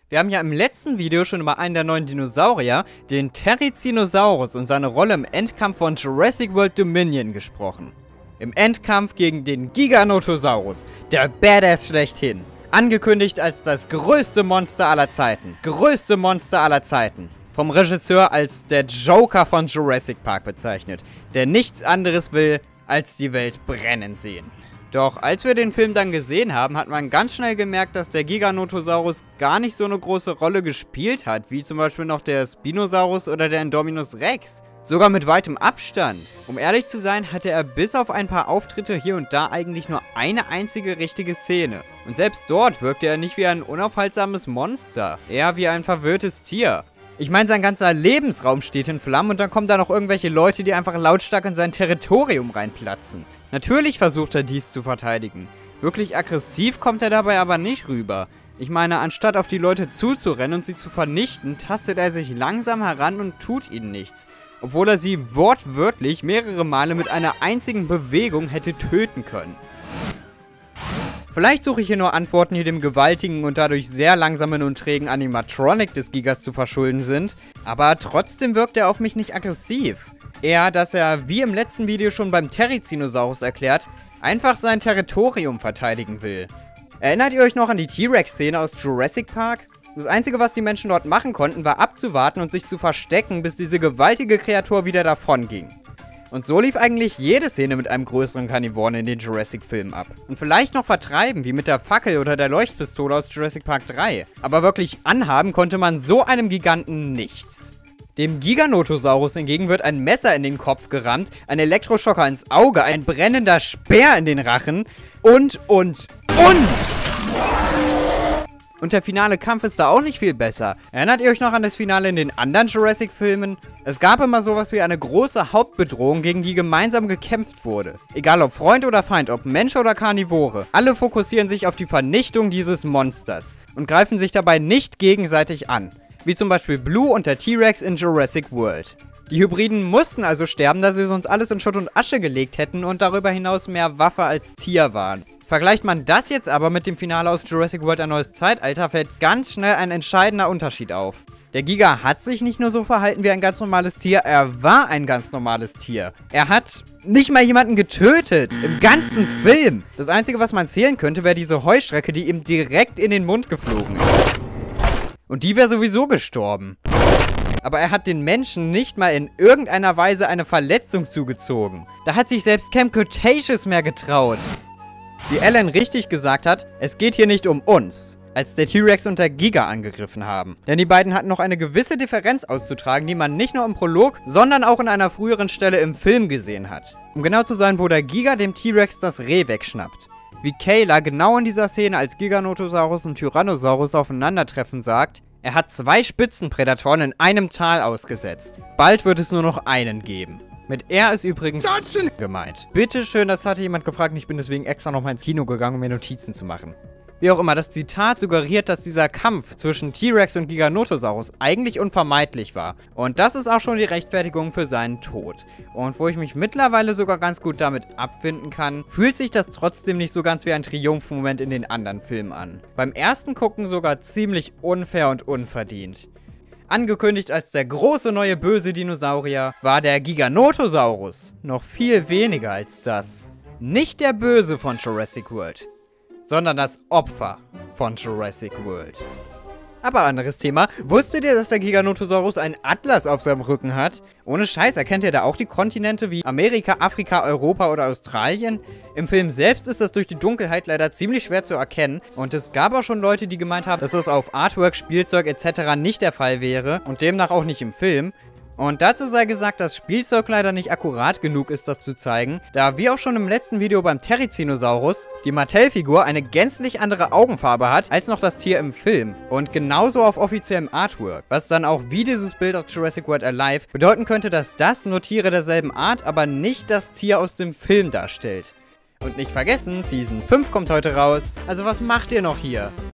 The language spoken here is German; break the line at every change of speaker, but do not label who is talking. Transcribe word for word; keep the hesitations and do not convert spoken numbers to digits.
Wir haben ja im letzten Video schon über einen der neuen Dinosaurier, den Therizinosaurus, und seine Rolle im Endkampf von Jurassic World Dominion gesprochen. Im Endkampf gegen den Giganotosaurus, der Badass schlechthin. Angekündigt als das größte Monster aller Zeiten. Größte Monster aller Zeiten. Vom Regisseur als der Joker von Jurassic Park bezeichnet, der nichts anderes will, als die Welt brennen sehen. Doch als wir den Film dann gesehen haben, hat man ganz schnell gemerkt, dass der Giganotosaurus gar nicht so eine große Rolle gespielt hat, wie zum Beispiel noch der Spinosaurus oder der Indominus Rex. Sogar mit weitem Abstand. Um ehrlich zu sein, hatte er bis auf ein paar Auftritte hier und da eigentlich nur eine einzige richtige Szene. Und selbst dort wirkte er nicht wie ein unaufhaltsames Monster, eher wie ein verwirrtes Tier. Ich meine, sein ganzer Lebensraum steht in Flammen und dann kommen da noch irgendwelche Leute, die einfach lautstark in sein Territorium reinplatzen. Natürlich versucht er dies zu verteidigen. Wirklich aggressiv kommt er dabei aber nicht rüber. Ich meine, anstatt auf die Leute zuzurennen und sie zu vernichten, tastet er sich langsam heran und tut ihnen nichts. Obwohl er sie wortwörtlich mehrere Male mit einer einzigen Bewegung hätte töten können. Vielleicht suche ich hier nur Antworten, die dem gewaltigen und dadurch sehr langsamen und trägen Animatronic des Gigas zu verschulden sind, aber trotzdem wirkt er auf mich nicht aggressiv. Eher, dass er, wie im letzten Video schon beim Therizinosaurus erklärt, einfach sein Territorium verteidigen will. Erinnert ihr euch noch an die T-Rex-Szene aus Jurassic Park? Das Einzige, was die Menschen dort machen konnten, war abzuwarten und sich zu verstecken, bis diese gewaltige Kreatur wieder davon ging. Und so lief eigentlich jede Szene mit einem größeren Karnivoren in den Jurassic-Filmen ab. Und vielleicht noch vertreiben, wie mit der Fackel oder der Leuchtpistole aus Jurassic Park drei. Aber wirklich anhaben konnte man so einem Giganten nichts. Dem Giganotosaurus hingegen wird ein Messer in den Kopf gerammt, ein Elektroschocker ins Auge, ein brennender Speer in den Rachen und, und, und! Und der finale Kampf ist da auch nicht viel besser. Erinnert ihr euch noch an das Finale in den anderen Jurassic-Filmen? Es gab immer sowas wie eine große Hauptbedrohung, gegen die gemeinsam gekämpft wurde. Egal ob Freund oder Feind, ob Mensch oder Karnivore. Alle fokussieren sich auf die Vernichtung dieses Monsters und greifen sich dabei nicht gegenseitig an. Wie zum Beispiel Blue und der T-Rex in Jurassic World. Die Hybriden mussten also sterben, da sie sonst alles in Schutt und Asche gelegt hätten und darüber hinaus mehr Waffe als Tier waren. Vergleicht man das jetzt aber mit dem Finale aus Jurassic World: Ein neues Zeitalter, fällt ganz schnell ein entscheidender Unterschied auf. Der Giga hat sich nicht nur so verhalten wie ein ganz normales Tier, er war ein ganz normales Tier. Er hat nicht mal jemanden getötet, im ganzen Film. Das Einzige, was man zählen könnte, wäre diese Heuschrecke, die ihm direkt in den Mund geflogen ist. Und die wäre sowieso gestorben. Aber er hat den Menschen nicht mal in irgendeiner Weise eine Verletzung zugezogen. Da hat sich selbst Camp Cretaceous mehr getraut. Wie Alan richtig gesagt hat, es geht hier nicht um uns, als der T-Rex und der Giga angegriffen haben. Denn die beiden hatten noch eine gewisse Differenz auszutragen, die man nicht nur im Prolog, sondern auch in einer früheren Stelle im Film gesehen hat. Um genau zu sein, wo der Giga dem T-Rex das Reh wegschnappt. Wie Kayla genau in dieser Szene, als Giganotosaurus und Tyrannosaurus aufeinandertreffen, sagt: Er hat zwei Spitzenprädatoren in einem Tal ausgesetzt. Bald wird es nur noch einen geben. Mit er ist übrigens gemeint. Bitteschön, das hatte jemand gefragt und ich bin deswegen extra nochmal ins Kino gegangen, um mir Notizen zu machen. Wie auch immer, das Zitat suggeriert, dass dieser Kampf zwischen T-Rex und Giganotosaurus eigentlich unvermeidlich war. Und das ist auch schon die Rechtfertigung für seinen Tod. Und wo ich mich mittlerweile sogar ganz gut damit abfinden kann, fühlt sich das trotzdem nicht so ganz wie ein Triumphmoment in den anderen Filmen an. Beim ersten Gucken sogar ziemlich unfair und unverdient. Angekündigt als der große neue böse Dinosaurier, war der Giganotosaurus noch viel weniger als das. Nicht der Böse von Jurassic World, sondern das Opfer von Jurassic World. Aber anderes Thema. Wusstet ihr, dass der Giganotosaurus einen Atlas auf seinem Rücken hat? Ohne Scheiß, erkennt ihr da auch die Kontinente wie Amerika, Afrika, Europa oder Australien? Im Film selbst ist das durch die Dunkelheit leider ziemlich schwer zu erkennen. Und es gab auch schon Leute, die gemeint haben, dass das auf Artwork, Spielzeug et cetera nicht der Fall wäre und demnach auch nicht im Film. Und dazu sei gesagt, dass Spielzeug leider nicht akkurat genug ist, das zu zeigen, da wie auch schon im letzten Video beim Therizinosaurus die Mattel-Figur eine gänzlich andere Augenfarbe hat, als noch das Tier im Film. Und genauso auf offiziellem Artwork, was dann auch wie dieses Bild aus Jurassic World Alive bedeuten könnte, dass das nur Tiere derselben Art, aber nicht das Tier aus dem Film darstellt. Und nicht vergessen, Season fünf kommt heute raus. Also was macht ihr noch hier?